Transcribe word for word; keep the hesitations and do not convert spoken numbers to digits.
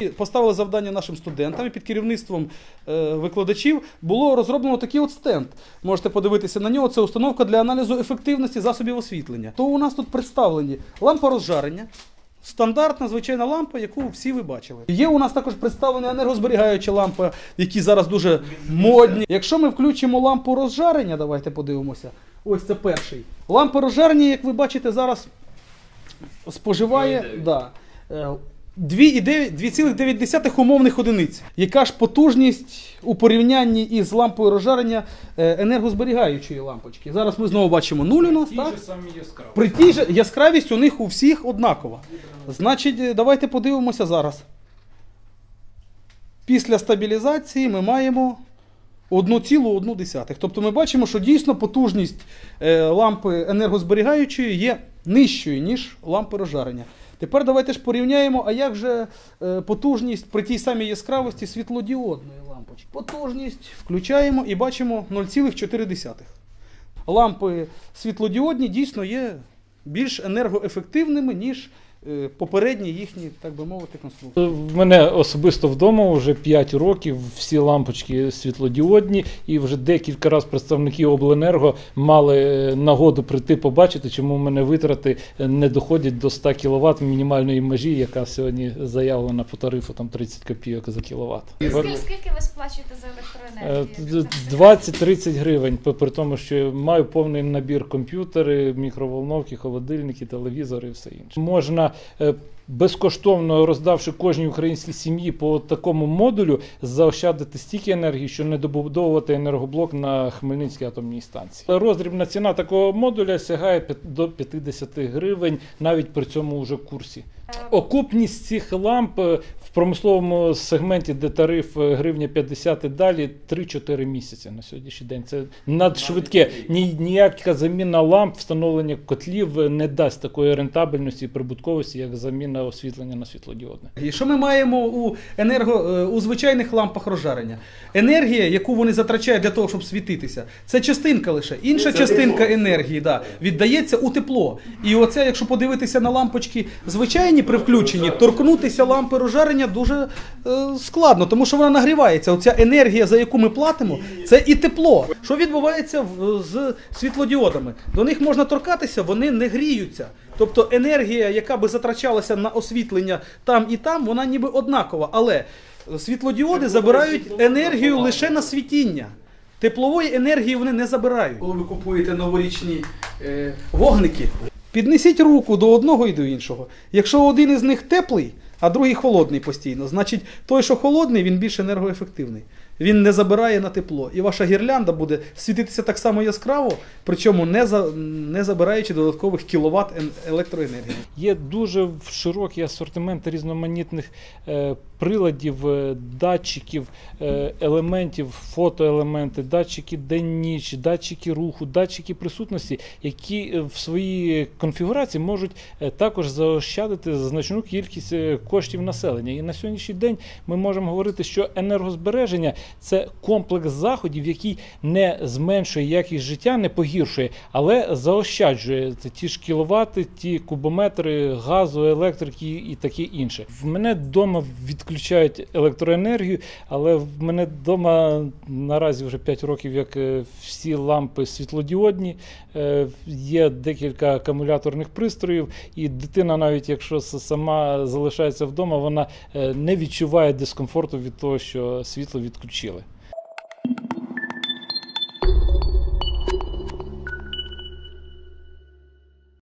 Поставили завдання нашим студентам і під керівництвом е, викладачів було розроблено такий от стенд. Можете подивитися на нього, це установка для аналізу ефективності засобів освітлення. То у нас тут представлені лампа розжарення. Стандартна, звичайна лампа, яку всі ви бачили. Є у нас також представлена енергозберігаюча лампа, які зараз дуже модні. Якщо ми включимо лампу розжарення, давайте подивимося. Ось це перший. Лампа розжарення, як ви бачите, зараз споживає да, дві цілих дев'ять десятих умовних одиниць. Яка ж потужність у порівнянні із лампою розжарення енергозберігаючої лампочки? Зараз ми знову бачимо нуль у нас, так? При тій же яскравість у них у всіх однакова. Значить, давайте подивимося зараз. Після стабілізації ми маємо одну цілу одну десятих. Тобто ми бачимо, що дійсно потужність лампи енергозберігаючої є нижчою, ніж лампи розжарення. Тепер давайте ж порівняємо, а як же потужність при тій самій яскравості світлодіодної лампочки. Потужність включаємо і бачимо нуль цілих чотири десятих. Лампи світлодіодні дійсно є більш енергоефективними, ніж попередні їхні, так би мовити, конструкції. В мене особисто вдома вже п'ять років, всі лампочки світлодіодні, і вже декілька разів представники обленерго мали нагоду прийти побачити, чому в мене витрати не доходять до ста кіловат мінімальної межі, яка сьогодні заявлена по тарифу там тридцять копійок за кіловат. Скільки, скільки ви сплачуєте за електроенергію? двадцять-тридцять гривень, при тому, що маю повний набір комп'ютери, мікроволновки, холодильники, телевізори і все інше. Можна безкоштовно, роздавши кожній українській сім'ї по такому модулю, заощадити стільки енергії, що не добудовувати енергоблок на Хмельницькій атомній станції. Роздрібна ціна такого модуля сягає до п'ятдесят гривень, навіть при цьому вже курсі. Окупність цих ламп в промисловому сегменті, де тариф гривня п'ятдесят і далі, три-чотири місяці на сьогоднішній день. Це надшвидке. Ні, ніяка заміна ламп, встановлення котлів не дасть такої рентабельності і прибутковості, як заміна освітлення на світлодіодне. І що ми маємо у, енерго, у звичайних лампах розжарення? Енергія, яку вони затрачають для того, щоб світитися, це частинка лише. Інша це частинка тепло. енергії да, віддається у тепло. І оце, якщо подивитися на лампочки звичайні при включенні, торкнутися лампи розжарення дуже е, складно, тому що вона нагрівається. Оця енергія, за яку ми платимо, це і тепло. Що відбувається в, з світлодіодами? До них можна торкатися, вони не гріються. Тобто енергія, яка би затрачалася на освітлення там і там, вона ніби однакова. Але світлодіоди забирають енергію лише на світіння. Теплової енергії вони не забирають. Коли ви купуєте новорічні е, вогники, піднесіть руку до одного і до іншого. Якщо один із них теплий, а другий холодний постійно, значить той, що холодний, він більш енергоефективний. Він не забирає на тепло. І ваша гірлянда буде світитися так само яскраво, причому не, за, не забираючи додаткових кіловат електроенергії. Є дуже широкий асортимент різноманітних е, приладів, е, датчиків, е, елементів, фотоелементи, датчики день-ніч, датчики руху, датчики присутності, які в своїй конфігурації можуть е, також заощадити значну кількість коштів населення. І на сьогоднішній день ми можемо говорити, що енергозбереження – це комплекс заходів, який не зменшує якість життя, не погіршує, але заощаджує ті ж кіловати, ті кубометри газу, електрики і таке інше. В мене вдома відключають електроенергію, але в мене вдома наразі вже п'ять років, як всі лампи світлодіодні, є декілька акумуляторних пристроїв, і дитина, навіть якщо сама залишається вдома, вона не відчуває дискомфорту від того, що світло відключили.